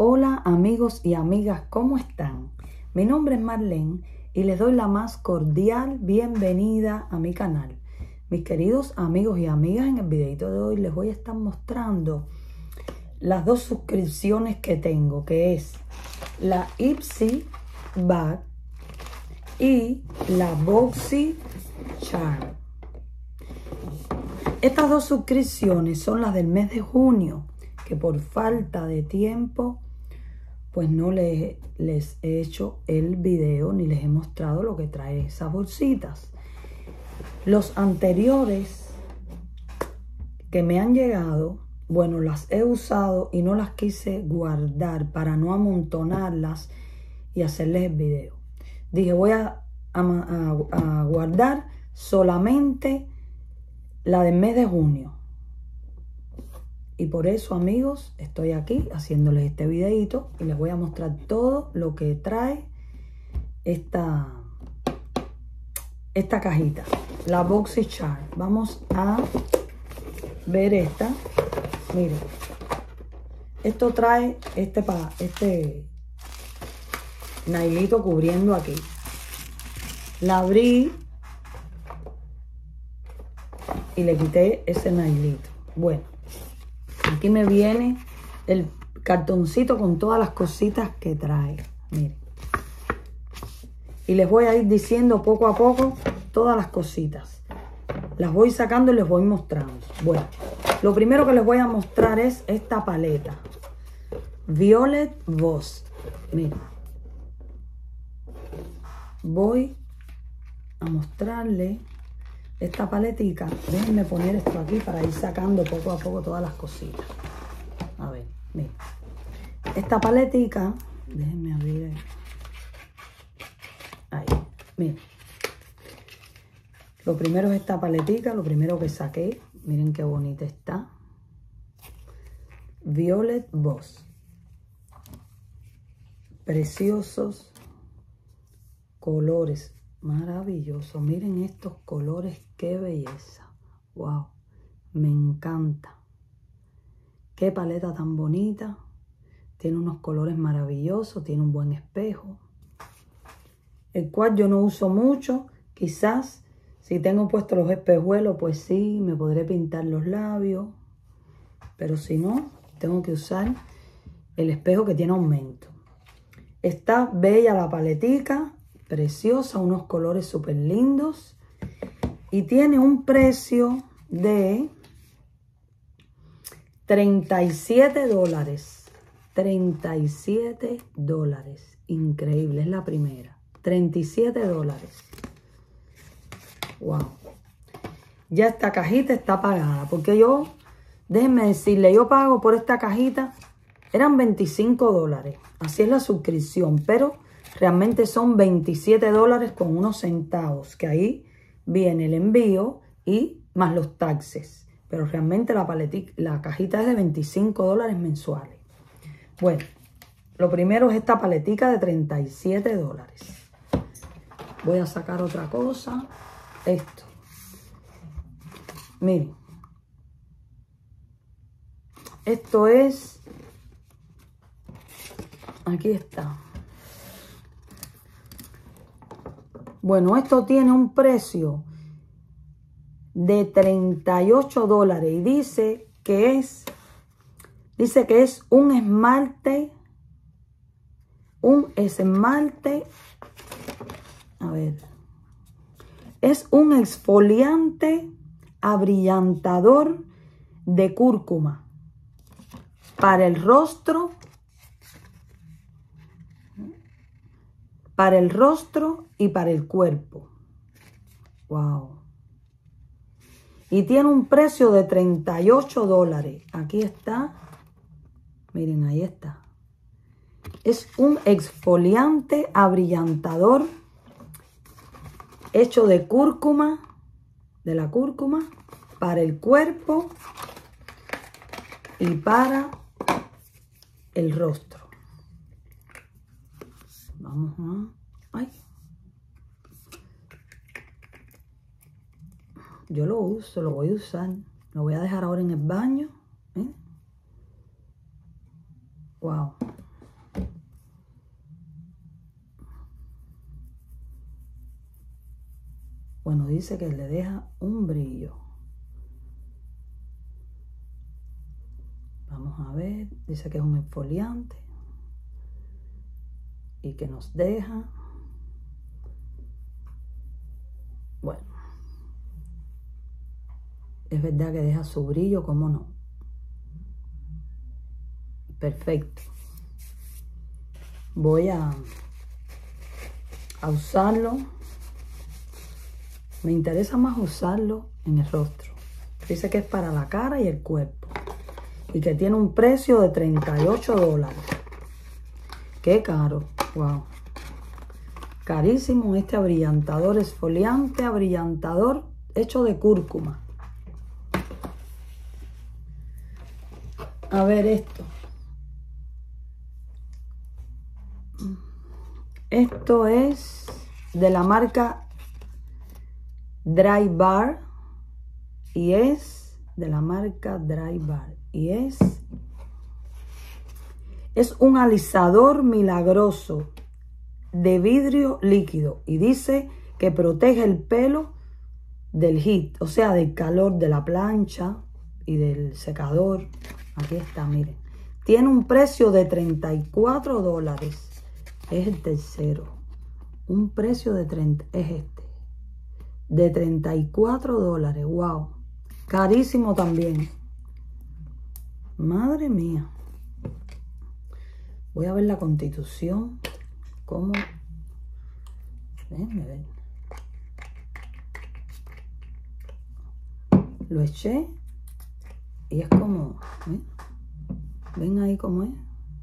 Hola amigos y amigas, ¿cómo están? Mi nombre es Marlene y les doy la más cordial bienvenida a mi canal. Mis queridos amigos y amigas, en el videito de hoy les voy a estar mostrando las dos suscripciones que tengo, que es la Ipsy Bag y la Boxy Charm. Estas dos suscripciones son las del mes de junio, que por falta de tiempo pues no les he hecho el video ni les he mostrado lo que trae esas bolsitas. Los anteriores que me han llegado, bueno, las he usado y no las quise guardar para no amontonarlas y hacerles el video. Dije, voy a guardar solamente la del mes de junio. Y por eso, amigos, estoy aquí haciéndoles este videito y les voy a mostrar todo lo que trae esta cajita, la Boxy Charm. Vamos a ver esta. Miren, esto trae este nailito cubriendo aquí. La abrí y le quité ese nailito. Bueno, aquí me viene el cartoncito con todas las cositas que trae. Miren. Y les voy a ir diciendo poco a poco todas las cositas. Las voy sacando y les voy mostrando. Bueno, lo primero que les voy a mostrar es esta paleta. Violet Voss. Miren. Voy a mostrarle esta paletica. Déjenme poner esto aquí para ir sacando poco a poco todas las cositas. A ver, miren. Esta paletica, déjenme abrir ahí. Miren. Lo primero es esta paletica, lo primero que saqué. Miren qué bonita está. Violet Voss. Preciosos colores. Maravilloso, miren estos colores, qué belleza. Wow, me encanta. Qué paleta tan bonita. Tiene unos colores maravillosos, tiene un buen espejo, el cual yo no uso mucho. Quizás si tengo puestos los espejuelos, pues sí, me podré pintar los labios, pero si no, tengo que usar el espejo que tiene aumento. Está bella la paletica. Preciosa, unos colores súper lindos. Y tiene un precio de $37. $37. Increíble, es la primera. $37. Wow. Ya esta cajita está pagada. Porque yo, déjenme decirle, yo pago por esta cajita, eran $25. Así es la suscripción, pero realmente son $27 con unos centavos, que ahí viene el envío y más los taxes. Pero realmente la cajita es de $25 mensuales. Bueno, lo primero es esta paletica de $37. Voy a sacar otra cosa. Esto. Miren. Esto es... Aquí está. Bueno, esto tiene un precio de $38 y dice que es un esmalte, a ver, es un exfoliante abrillantador de cúrcuma para el rostro, y para el cuerpo. Wow. Y tiene un precio de $38. Aquí está. Miren, ahí está. Es un exfoliante abrillantador hecho de cúrcuma, de la cúrcuma, para el cuerpo y para el rostro. Vamos a... Ay. Yo lo uso, lo voy a usar. Lo voy a dejar ahora en el baño. Wow. Bueno, dice que le deja un brillo. Vamos a ver. Dice que es un exfoliante. Y que nos deja. Bueno. Es verdad que deja su brillo, ¿cómo no? Perfecto. Voy a usarlo. Me interesa más usarlo en el rostro. Dice que es para la cara y el cuerpo. Y que tiene un precio de $38. Qué caro. Wow. Carísimo este abrillantador, exfoliante, abrillantador hecho de cúrcuma. A ver esto. Esto es de la marca Dry Bar. Y es de la marca Dry Bar. Y es un alisador milagroso de vidrio líquido. Y dice que protege el pelo del heat. O sea, del calor de la plancha y del secador. Aquí está, miren. Tiene un precio de $34. Es el tercero. Un precio de 30. Es este. De $34. Wow. Carísimo también. Madre mía. Voy a ver la Constitución. ¿Cómo? Déjenme ver. Lo eché. Y es como, ¿eh? ¿Ven ahí cómo es?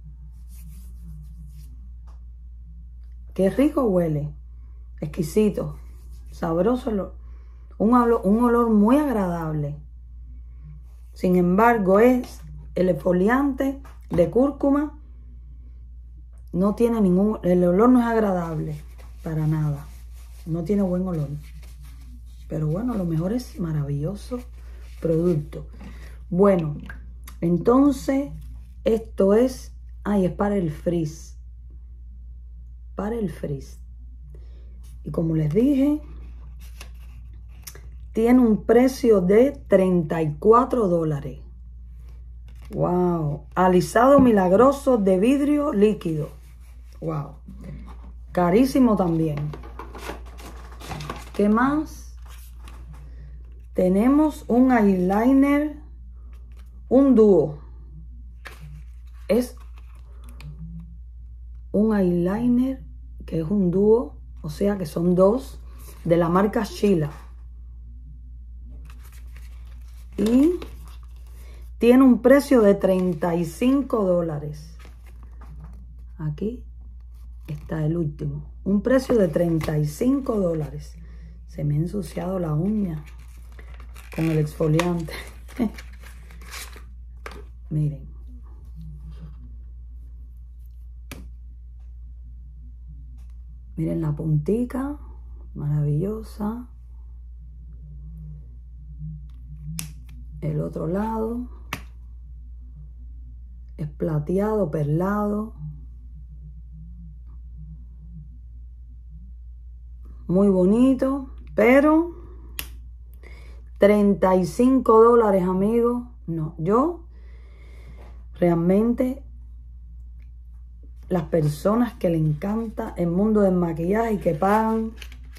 Qué rico huele. Exquisito. Sabroso. Un olor muy agradable. Sin embargo, es el exfoliante de cúrcuma. No tiene ningún... El olor no es agradable. Para nada. No tiene buen olor. Pero bueno, lo mejor es maravilloso producto. Bueno, entonces, esto es... Ay, es para el frizz. Para el frizz. Y como les dije, tiene un precio de $34. Wow. Alisado milagroso de vidrio líquido. Wow. Carísimo también. ¿Qué más? Tenemos un eyeliner, un dúo. Es un eyeliner que es un dúo, o sea que son dos, de la marca Sheila. Y tiene un precio de $35. Aquí está el último. Un precio de $35. Se me ha ensuciado la uña con el exfoliante. Miren. Miren la puntica. Maravillosa. El otro lado. Es plateado, perlado. Muy bonito. Pero $35, amigos. No, yo realmente las personas que le encanta el mundo del maquillaje y que pagan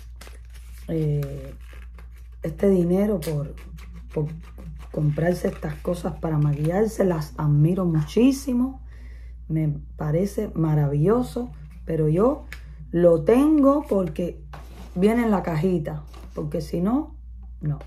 este dinero por comprarse estas cosas para maquillarse, las admiro muchísimo. Me parece maravilloso, pero yo lo tengo porque viene en la cajita, porque si no, no.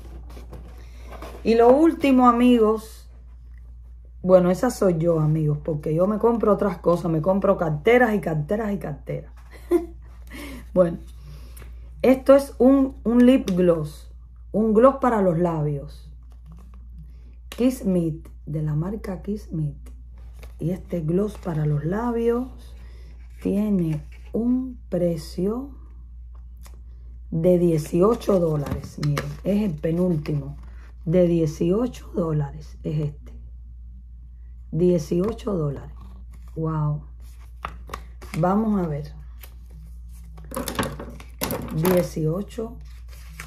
Y lo último, amigos, bueno, esa soy yo, amigos, porque yo me compro otras cosas, me compro carteras y carteras y carteras. Bueno, esto es un lip gloss, un gloss para los labios. Kiss Meet, de la marca Kiss Meet. Y este gloss para los labios tiene un precio de $18. Miren, es el penúltimo. De $18 es este. $18. Wow. Vamos a ver. $18.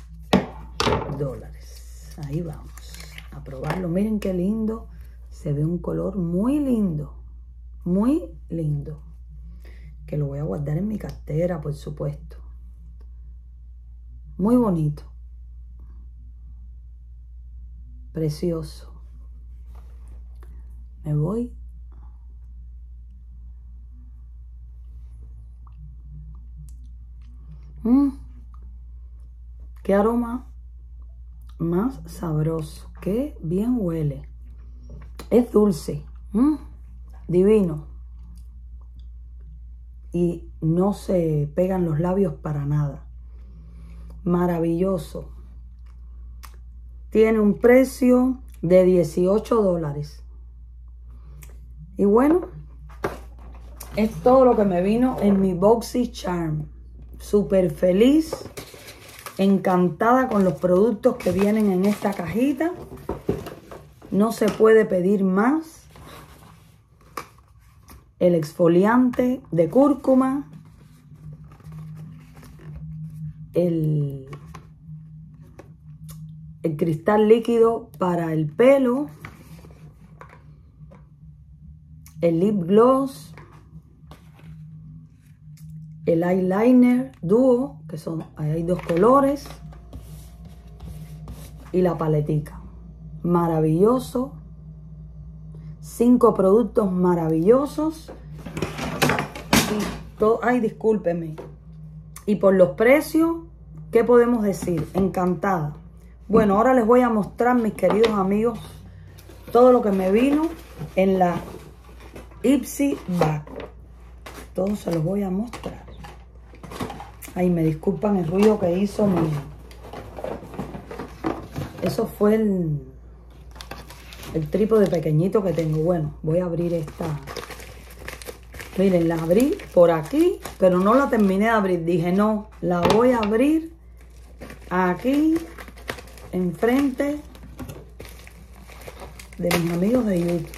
$10. Ahí vamos a probarlo. Miren qué lindo. Se ve un color muy lindo. Muy lindo. Que lo voy a guardar en mi cartera, por supuesto. Muy bonito. Precioso. Me voy. Qué aroma más sabroso. Qué bien huele. Es dulce. Divino. Y no se pegan los labios para nada. Maravilloso. Tiene un precio de $18. Y bueno, es todo lo que me vino en mi BoxyCharm. Súper feliz, encantada con los productos que vienen en esta cajita. No se puede pedir más. El exfoliante de cúrcuma. El cristal líquido para el pelo. El lip gloss. El eyeliner dúo, que son, hay 2 colores. Y la paletica. Maravilloso. 5 productos maravillosos. Ay, discúlpeme. Y por los precios, ¿qué podemos decir? Encantada. Bueno, ahora les voy a mostrar, mis queridos amigos, todo lo que me vino en la Ipsy Bag. Todo se los voy a mostrar. Ay, me disculpan el ruido que hizo eso fue el trípode pequeñito que tengo. Bueno, voy a abrir esta. Miren, la abrí por aquí, pero no la terminé de abrir. Dije, no, la voy a abrir aquí, enfrente de mis amigos de YouTube.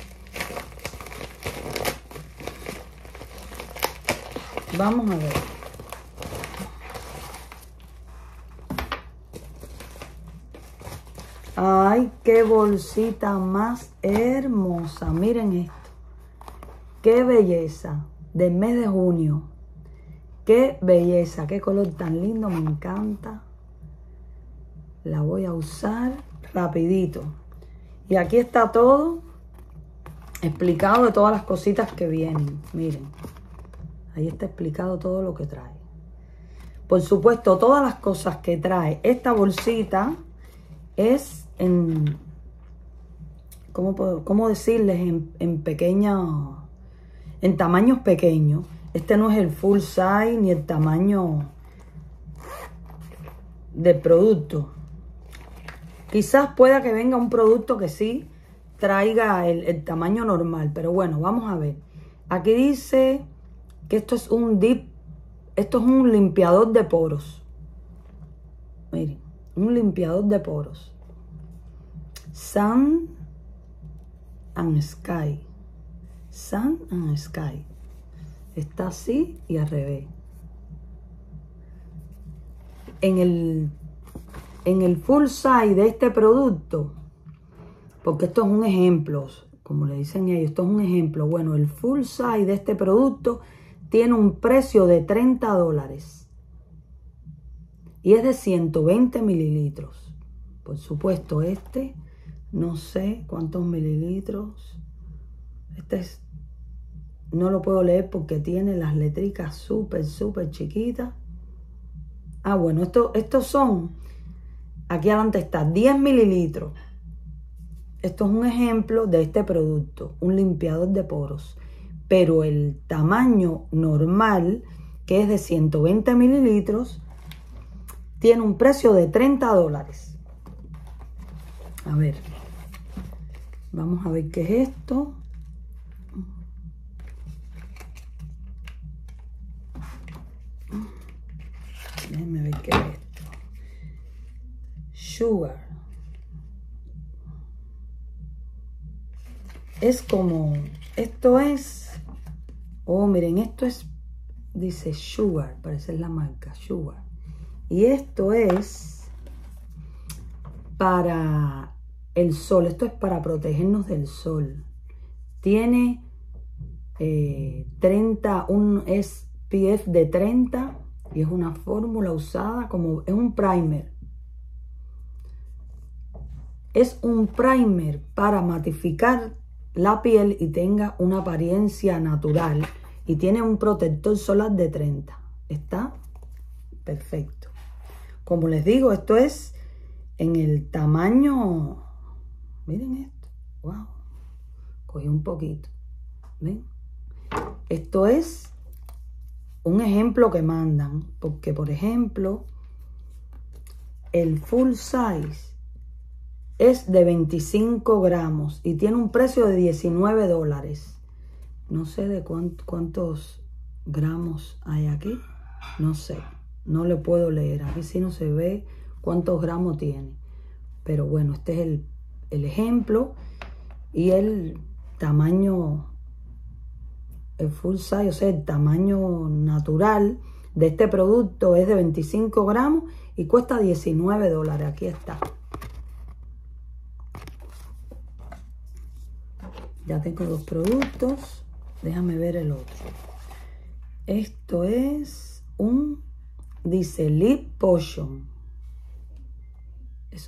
Vamos a ver. Ay, qué bolsita más hermosa. Miren esto. Qué belleza. Del mes de junio. Qué belleza. Qué color tan lindo. Me encanta. La voy a usar rapidito. Y aquí está todo explicado de todas las cositas que vienen. Miren. Ahí está explicado todo lo que trae. Por supuesto, todas las cosas que trae esta bolsita es en, ¿cómo decirles? En tamaños pequeños. Este no es el full size ni el tamaño del producto. Quizás pueda que venga un producto que sí traiga el tamaño normal, pero bueno, vamos a ver. Aquí dice que esto es un limpiador de poros. Miren, un limpiador de poros. Sun and Sky. Sun and Sky. Está así y al revés. En el full size de este producto, porque esto es un ejemplo, como le dicen ellos, esto es un ejemplo. Bueno, el full size de este producto tiene un precio de $30 y es de 120 mililitros. Por supuesto, este, no sé cuántos mililitros. Este no lo puedo leer porque tiene las letricas súper chiquitas. Ah, bueno, estos son, aquí adelante está 10 mililitros. Esto es un ejemplo de este producto, un limpiador de poros. Pero el tamaño normal, que es de 120 mililitros, tiene un precio de $30. A ver, vamos a ver qué es esto. Déjenme ver qué es esto. Sugar. Es como, esto es, oh miren, esto es, dice Sugar, parece la marca, Sugar. Y esto es para el sol. Esto es para protegernos del sol. Tiene 30, un SPF de 30 y es una fórmula usada como, es un primer. Es un primer para matificar la piel y tenga una apariencia natural. Y tiene un protector solar de 30. Está perfecto. Como les digo, esto es en el tamaño. Miren esto. Wow. Cogí un poquito. ¿Ven? Esto es un ejemplo que mandan. Porque, por ejemplo, el full size es de 25 gramos y tiene un precio de $19. No sé de cuántos gramos hay aquí. No sé. No le puedo leer. Aquí sí no se ve cuántos gramos tiene. Pero bueno, este es el ejemplo. Y el tamaño, el full size, o sea, el tamaño natural de este producto es de 25 gramos y cuesta $19. Aquí está. Ya tengo dos productos. Déjame ver el otro. Esto es dice Lip Potion. Es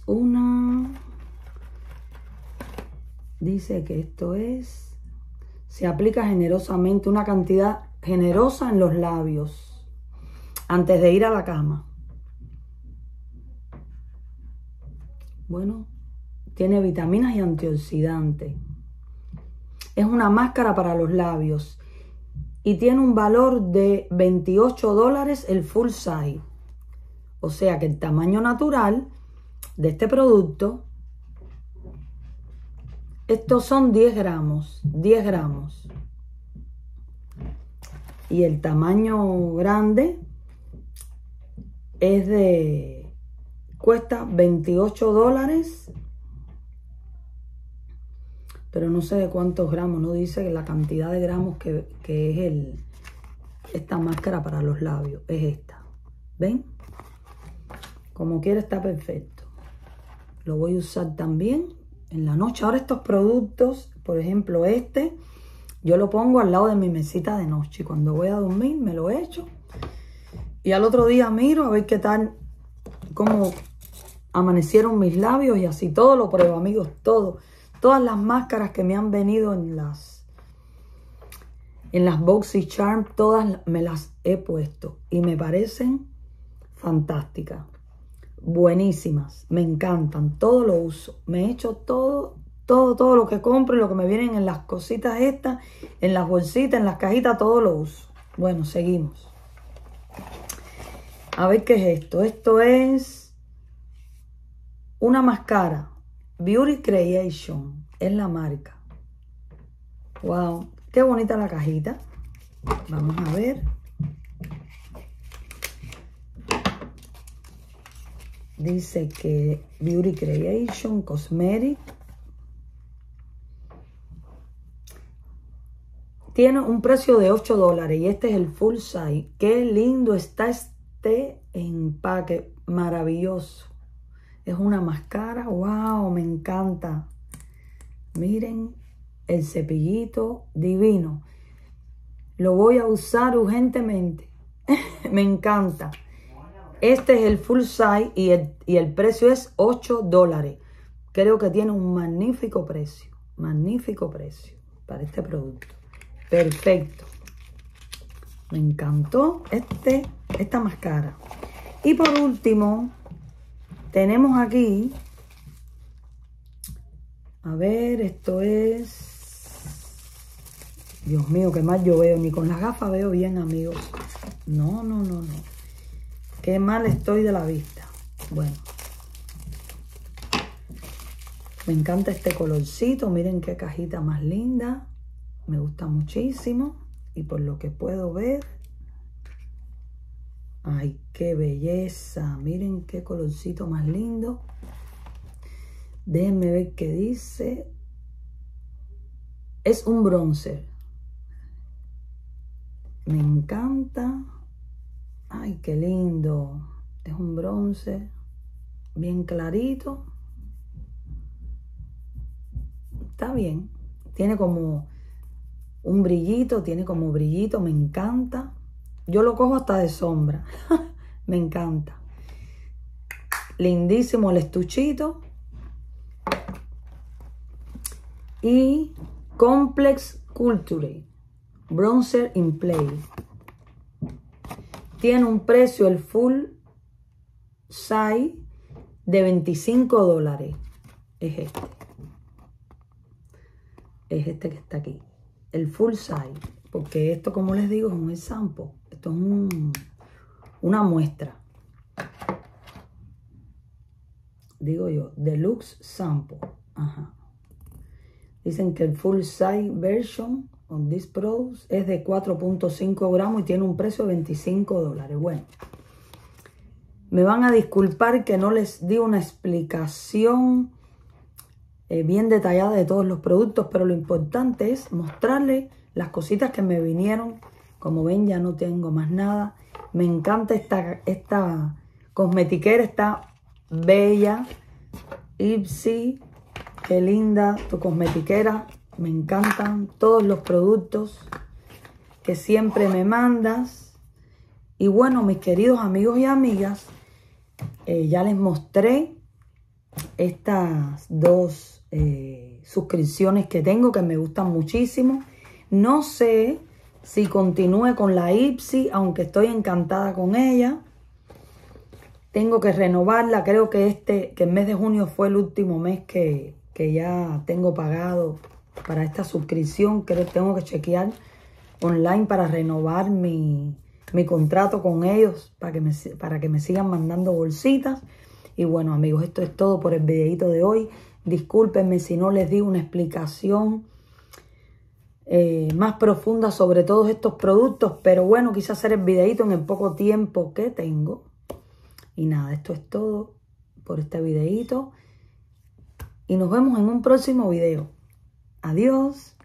dice que esto se aplica generosamente, una cantidad generosa en los labios antes de ir a la cama. Bueno, tiene vitaminas y antioxidantes. Es una máscara para los labios y tiene un valor de $28 el full size. O sea que el tamaño natural de este producto, estos son 10 gramos, 10 gramos. Y el tamaño grande cuesta $28. Pero no sé de cuántos gramos, no dice la cantidad de gramos que es esta máscara para los labios. Es esta. ¿Ven? Como quiera está perfecto. Lo voy a usar también en la noche. Ahora estos productos, por ejemplo yo lo pongo al lado de mi mesita de noche. Y cuando voy a dormir me lo echo. Y al otro día miro a ver qué tal, cómo amanecieron mis labios y así. Todo lo pruebo, amigos, todo. Todas las máscaras que me han venido en las BoxyCharm, todas me las he puesto y me parecen fantásticas, buenísimas, me encantan, todo lo uso, me he hecho todo lo que compro y lo que me vienen en las cositas estas, en las bolsitas, en las cajitas, todo lo uso. Bueno, seguimos. A ver qué es esto. Esto es una máscara. Beauty Creation es la marca. Wow, qué bonita la cajita. Vamos a ver. Dice que Beauty Creation Cosmetic. Tiene un precio de $8 y este es el full size. Qué lindo está este empaque, maravilloso. Es una máscara, wow, me encanta. Miren el cepillito divino. Lo voy a usar urgentemente. Me encanta. Este es el full size y el precio es $8. Creo que tiene un magnífico precio para este producto. Perfecto. Me encantó esta máscara. Y por último, tenemos aquí, a ver, esto es, Dios mío, qué mal yo veo, ni con las gafas veo bien, amigos. No. Qué mal estoy de la vista. Bueno, me encanta este colorcito, miren qué cajita más linda, me gusta muchísimo y por lo que puedo ver, ay, qué belleza. Miren qué colorcito más lindo. Déjenme ver qué dice. Es un bronzer. Me encanta. Ay, qué lindo. Es un bronzer bien clarito. está bien. Tiene como un brillito, me encanta. Yo lo cojo hasta de sombra. Me encanta. Lindísimo el estuchito. Y Complex Culture Bronzer in Play. Tiene un precio el full size de $25. Es este. Es este que está aquí. El full size. Porque esto, como les digo, es un sample. Esto es una muestra. Digo yo, Deluxe Sample. Ajá. Dicen que el full size version on this product es de 4.5 gramos y tiene un precio de $25. Bueno, me van a disculpar que no les di una explicación bien detallada de todos los productos, pero lo importante es mostrarles las cositas que me vinieron. Como ven, ya no tengo más nada. Me encanta esta cosmetiquera, está bella. Ipsy, qué linda tu cosmetiquera. Me encantan todos los productos que siempre me mandas. Y bueno, mis queridos amigos y amigas, ya les mostré estas dos suscripciones que tengo que me gustan muchísimo. No sé si continúe con la Ipsy, aunque estoy encantada con ella. Tengo que renovarla. Creo que el mes de junio fue el último mes que ya tengo pagado para esta suscripción. Creo que tengo que chequear online para renovar mi contrato con ellos para que me sigan mandando bolsitas. Y bueno, amigos, esto es todo por el videito de hoy. Discúlpenme si no les di una explicación más profunda sobre todos estos productos, pero bueno, quise hacer el videito en el poco tiempo que tengo. Y nada, esto es todo por este videito. Y nos vemos en un próximo video. Adiós.